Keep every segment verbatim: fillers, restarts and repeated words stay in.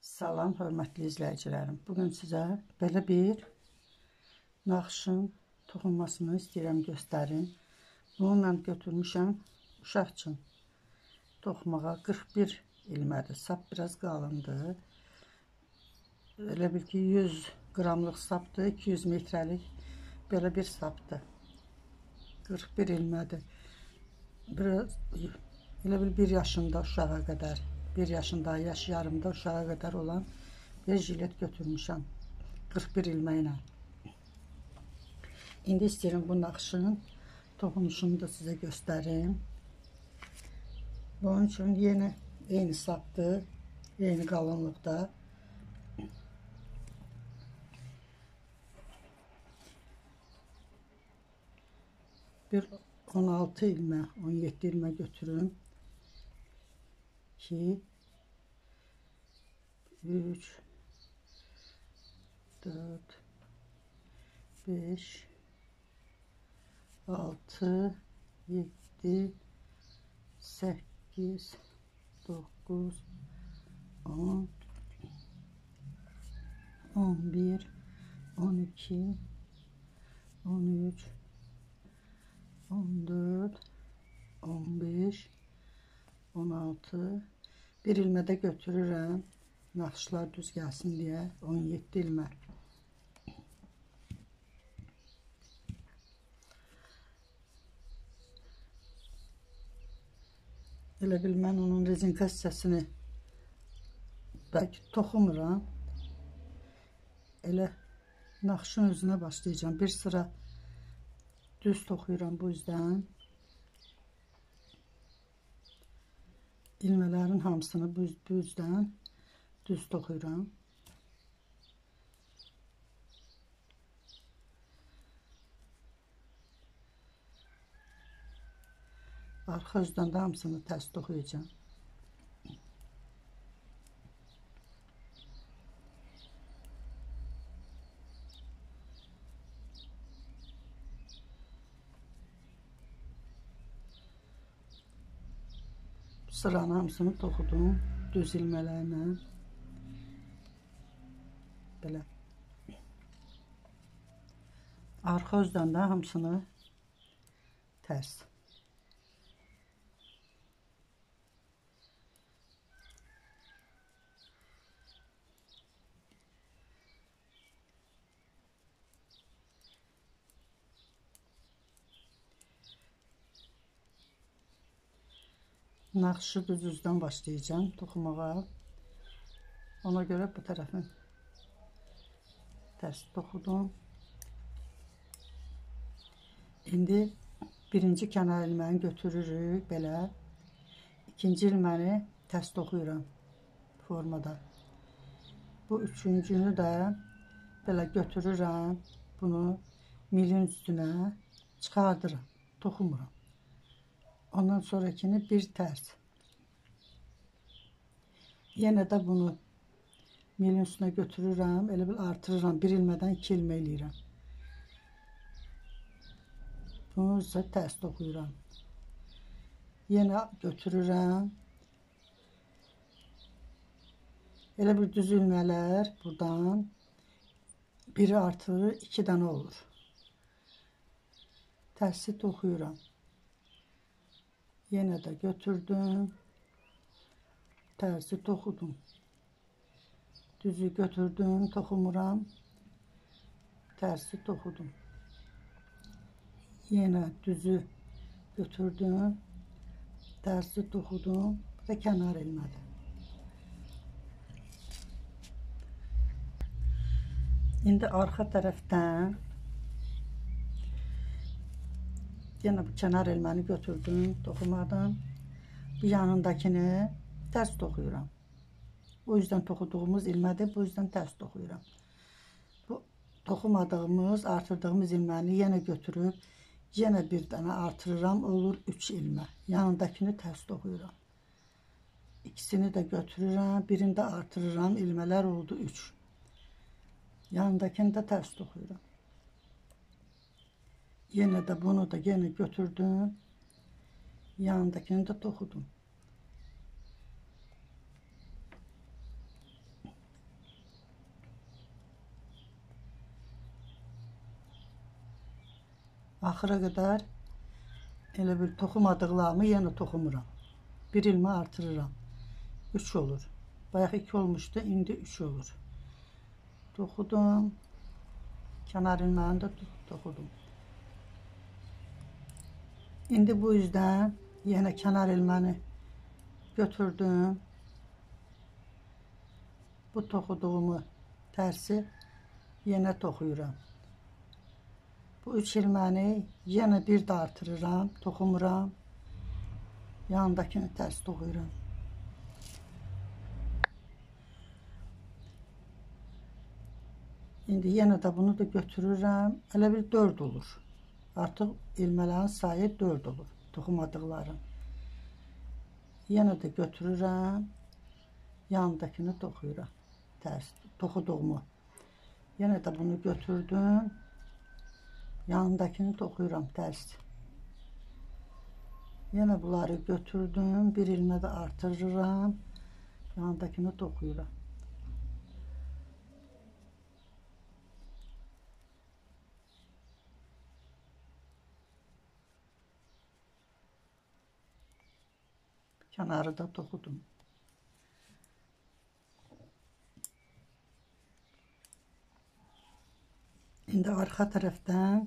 Salam, hörmətli izləyicilərim. Bugün sizə belə bir naxışın toxunmasını istəyirəm göstərim. Bunu mən götürmüşəm uşaq üçün toxumağa. qırx bir ilmədir. Sap biraz qalındır. Elə bil ki yüz qramlıq sapdır, iki yüz metrəlik belə bir sapdır. qırx bir ilmədir. Biraz elə bil bir yaşında uşağa qədər, bir yaşında, yaş yarımda uşağa qədər olan bir jilet götürmüşəm. qırx bir ilmə ilə. İndi istəyirəm bu naxışın toxunuşunu da sizə göstərim. Bunun üçün yeni eyni sapdır, eyni qalınlıqda. Bir on altı ilmə, on yeddi ilmə götürün. iki, üç, dört, beş, altı, yeddi, səkkiz, doqquz, on, on bir, on iki, on üç, on dörd, on beş, on altı. Bir ilmədə götürürəm. Naxışlar düz gəlsin deyə on yeddi ilmə. Elə bil mən onun rezinka hissəsini bəlkə toxumuram. Elə naxışın özünə başlayacağım. Bir sıra düz toxuyuram bu yüzden. İlmələrin hamısını bu yüzden düz toxuyuram. Arxa üzdən də hamısını tərs toxuyacağım. Sıranın hamısını toxudum düz ilmələrlə. Belə. Arxa üzdən də hamısını tərs. Naxışı düz üzdən başlayacağım toxumağa. Ona görə bu tərəfin tərs toxudum. İndi birinci kənar ilməni götürürük belə. İkinci ilməni tərs toxuyuram formada. Bu üçüncünü də belə götürürəm. Bunu milin üstünə çıxardıram, toxumuram. Ondan sonrakini bir tərs. Yenə də bunu milin üstünə götürürəm. Elə bil artırıram. Bir ilmədən iki ilmə eləyirəm. Bunu isə tərs toxuyuram. Yenə götürürəm. Elə bir düz ilmələr buradan biri artırır, iki dənə olur. Tərsi toxuyuram. Yenə də götürdüm. Tərsi toxudum. Düzü götürdüm, toxumuram. Tərsi toxudum. Yenə düzü götürdüm. Tərsi toxudum. Bu da kənar ilmədir. İndi arxa tərəfdən yenə bu kənar ilməni götürdüm, toxumadım. Bu yanındakini tərs toxuyuram. O yüzden toxuduğumuz ilmədir, bu yüzden tərs toxuyuram. Bu toxumadığımız, artırdığımız ilməni yenə götürüb, yenə bir dənə artırıram, olur üç ilmə. Yanındakini tərs toxuyuram. İkisini də götürürəm, birini də artırıram, ilmələr oldu üç. Yanındakini də tərs toxuyuram. Yenə də bunu da yenə götürdüm. Yanındakini də toxudum. Axıra qədər elə bir toxumadıqlarımı yenə toxumuram. Bir ilmə artırıram. üç olur. Bayaq iki olmuşdu, indi üç olur. Toxudum. Kənar ilməni də toxudum. İndi bu yüzden yenə kənar ilməni götürdüm. Bu toxuduğumu tərsi yenə toxuyuram. Bu üç ilməni yenə bir də artırıram, toxumuram. Yanındakini tərs toxuyuram. İndi yenə də bunu da götürürəm. Elə bir dörd olur. Artıq ilmələrin sayı dörd olur. Toxumadıqlarım. Yenə də götürürəm. Yanındakini toxuyuram. Tərs toxuduğumu. Yenə də bunu götürdüm. Yanındakini toxuyuram tərs. Yenə bunları götürdüm. Bir ilmə də artırıram. Yanındakini toxuyuram. Kənarı da toxudum. İndi arxa tərəfdən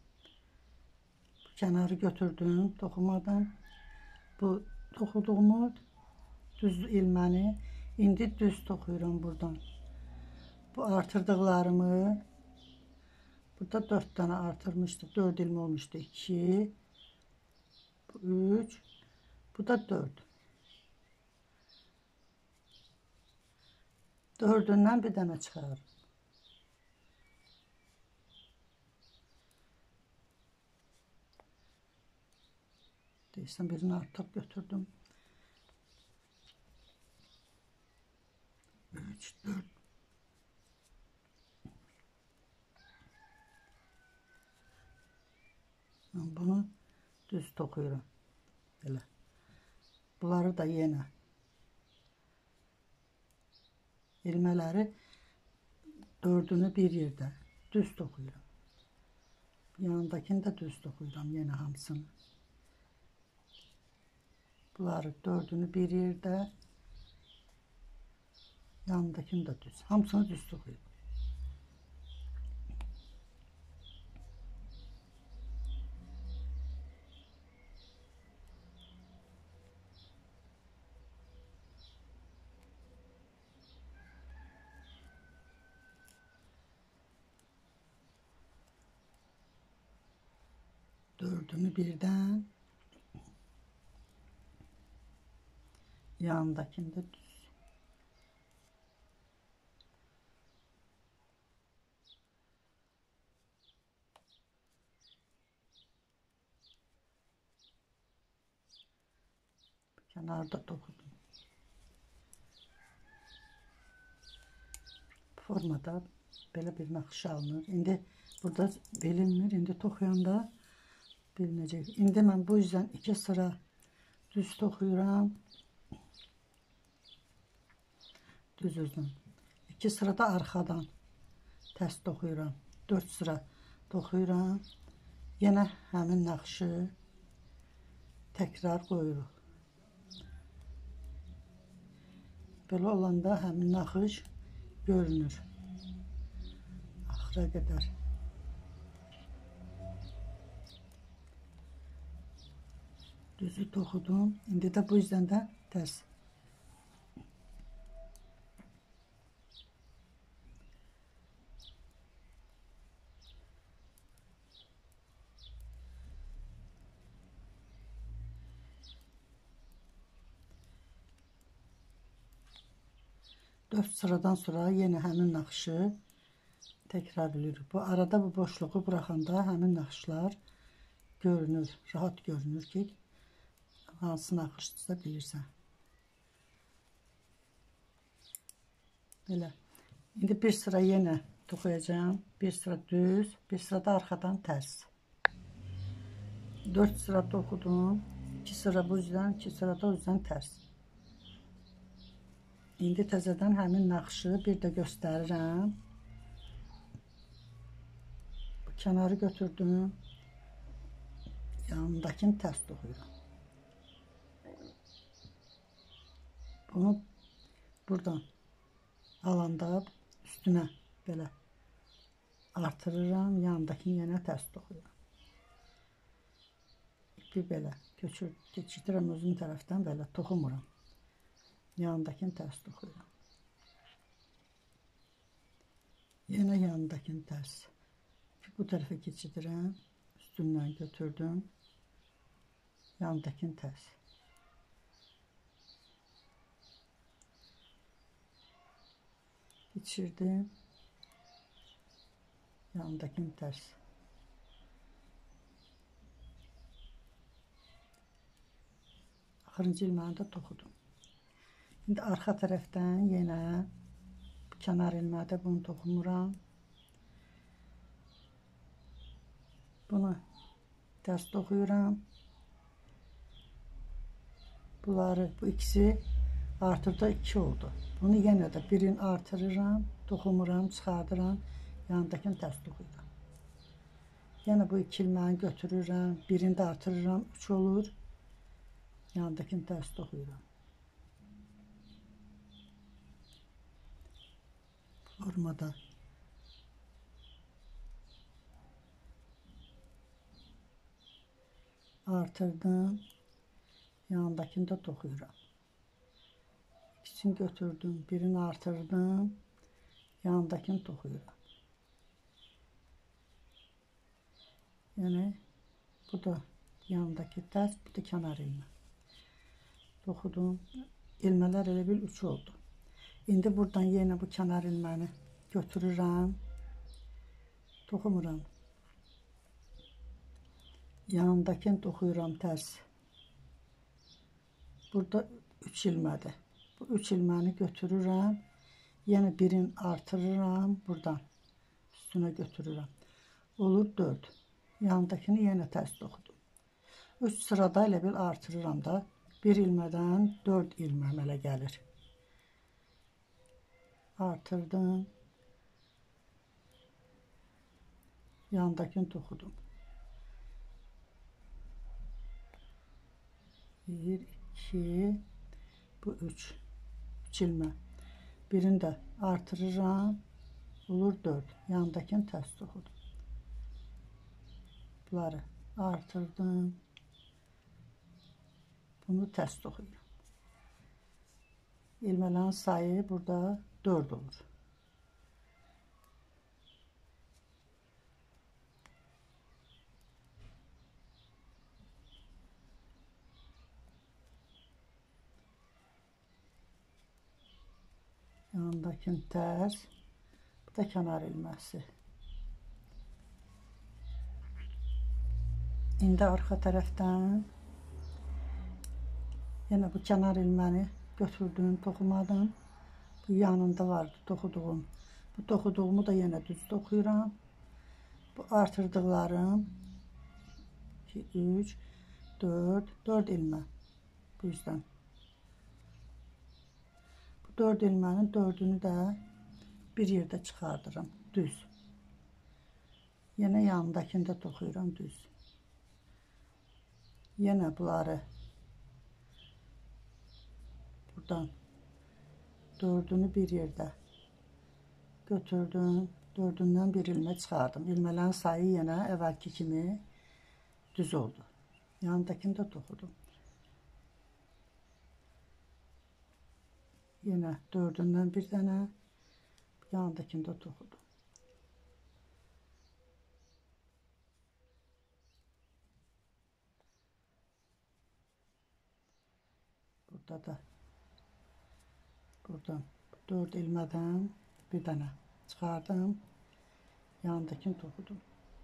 kənarı götürdüm toxumadan. Bu toxuduğumu düz ilməni indi düz toxuyuram buradan. Bu artırdıqlarımı burada dörd dənə artırmışdıq. dörd ilmə olmuşdu. iki, bu üç, bu da dörd. Dördündən bir dənə çıxarım. Deyirsən birini artıq götürdüm. üç, dörd. Bunu düz toxuyuram. Belə. Bunları da yenə ilmələri dördünü bir yerdə düz toxuyuram. Yanındakini də düz toxuyuram yenə hamısını. Bunları dördünü bir yerdə, yanındakini də düz. Hamısını düz toxuyuram. Dördünü birdən, yanındakini də düz. Kənarda toxudum. Bu formada belə bir naxış alınır. İndi burada bilinmir, indi toxuyanda bilinəcək. İndi mən bu yüzden iki sıra düz toxuyuram. Düz üzdən. İki sıra da arxadan tərs toxuyuram. dörd sıra toxuyuram. Yenə həmin naxışı təkrar qoyuruq. Belə olanda həmin naxış görünür. Axıra qədər. Düzü toxudum. İndi də bu yüzden də tərs. dörd sıradan sonra yenə həmin naxışı təkrar edirik. Bu arada bu boşluğu buraxanda həmin naxışlar görünür, rahat görünür ki, hansı naxışdırsa bilirsən. Belə. İndi bir sıra yenə toxuyacağım. Bir sıra düz, bir sıra da arxadan tərs. dörd sıra toxudum. iki sıra bu yüzden, iki sıra da o yüzden tərs. İndi təzədən həmin naxışı bir də göstərirəm. Bu kənarı götürdüm. yanındakini ters toxuyuram. Bunu buradan alanda üstünə belə artırıram, yanındakini yenə ters toxuyuram. İpi belə köçür, keçirdirəm özüm tərəfdən, belə toxumuram. Yanındakini ters toxuyuram. Yenə yanındakini ters. Bu tərəfə keçirdirəm, üstündən götürdüm. Yanındakini ters. Geçirdim. Yanındakini ters. Axırıncı ilməni də toxudum. Şimdi arxa tərəfdən yenə kənar ilmədə bunu toxumuram. Bunu ters toxuyuram. Bunları, bu ikisi artırda iki oldu. Bunu yenə də birini artırıram, toxumuram, çıxardıram, yanındakini ters toxuyuram. Yenə bu iki ilməni götürürəm, birini də artırıram, üç olur. Yanındakini ters toxuyuram. Formada artırdım, yanındakini də toxuyuram. İkisini götürdüm, birini artırdım, yanındakini toxuyuram. Yəni bu da yanındaki ters, bu da kənar ilmə. Toxudum. İlmələr elə bil üç oldu. İndi buradan yenə bu kənar ilməni götürürəm, toxumuram. Yanındakini toxuyuram ters. Burada üç ilmədir. Bu üç ilməni götürürəm, yenə birini artırıram, buradan üstünə götürürəm. Olur dörd. Yanındakini yenə ters toxudum. üç sırada elə bil artırıram da. Bir ilmədən dörd ilmə əmələ gəlir. Artırdım. Yanındakini toxudum. bir, iki, bu üç. üç ilmə. Birini də artırıram. Olur dörd. Yanındakini ters toxudum. Bunları artırdım. Bunu ters toxuyuram. İlmələrin sayı burada dörd olur. Yanındakini ters, bu da kənar ilməsi. İndi arxa tərəfdən yenə bu kənar ilməni götürdüm, toxumadım. Bu yanında vardı toxuduğum. Bu toxuduğumu da yenə düz toxuyuram. Bu artırdıqlarım iki, üç, dörd, dörd ilmə. Bu yüzden. Bu dörd ilmənin dördünü də bir yerdə çıxardırım, düz. Yenə yanındakini də toxuyuram, düz. Yenə bunları buradan dördünü bir yerdə götürdüm. Dördündən bir ilmə çıxardım. İlmələrin sayı yenə əvvəlki kimi düz oldu. Yanındakini də toxudum. Yenə dördündən bir dənə, yanındakini də toxudum. Burada da buradan dörd ilmədən bir dənə çıxardım. Yanındakini toxudum.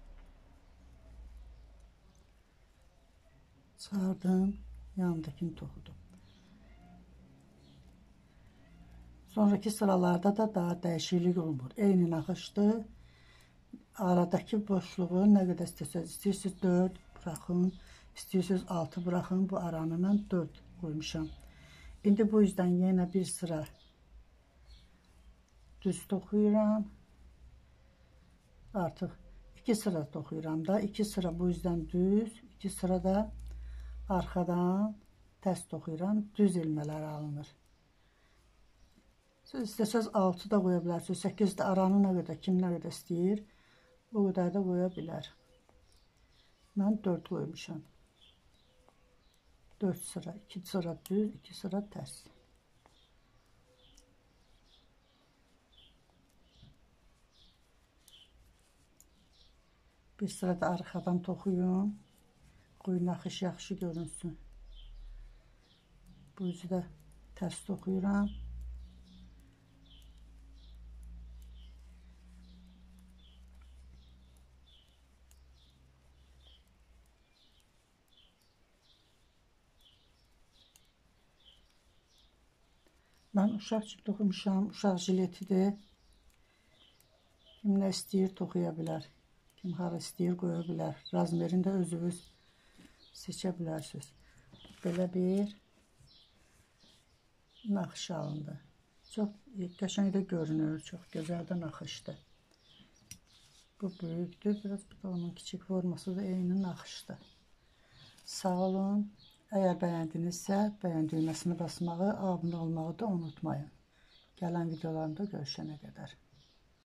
Çıxardım. Yanındakini toxudum. Sonraki sıralarda da daha dəyişiklik olmur. Eyni naxışdır. Aradakı boşluğu nə qədər istəsəz, istəyirsiniz dörd buraxın, istəyirsiniz altı buraxın. Bu aranı mən dörd qoymuşam. İndi bu yüzden yenə bir sıra düz toxuyuram. Artıq iki sıra toxuyuram da. iki sıra bu yüzden düz, iki sıra da arxadan tərs toxuyuram. Düz ilmələr alınır. Siz istəsəz altı da qoya bilərsiniz. səkkiz də aranı nə qədər, kim nə qədər istəyir, o qədər də qoya bilər. Mən dörd qoymuşam. dörd sıra, iki sıra düz, iki sıra tərs. Bir sıra da arxadan toxuyum. Qoy naxış yaxşı görünsün. Bu üzü də tərs toxuyuram. Mən uşaq üçün toxumuşam. Uşaq jiletidir. Kim nə istəyir toxuya bilər. Kim hara istəyir qoya bilər. Razmerini də özünüz seçə bilərsiniz. Belə bir naxış alındı. Çox qəşəng də görünür. Çox gözəl də naxışdır. Bu böyükdür. Biraz bu da onun kiçik forması da eyni naxışdır. Sağ olun. Əgər bəyəndinizsə, bəyən düyməsini basmağı, abunə olmağı da unutmayın. Gələn videolarımda görüşənə qədər.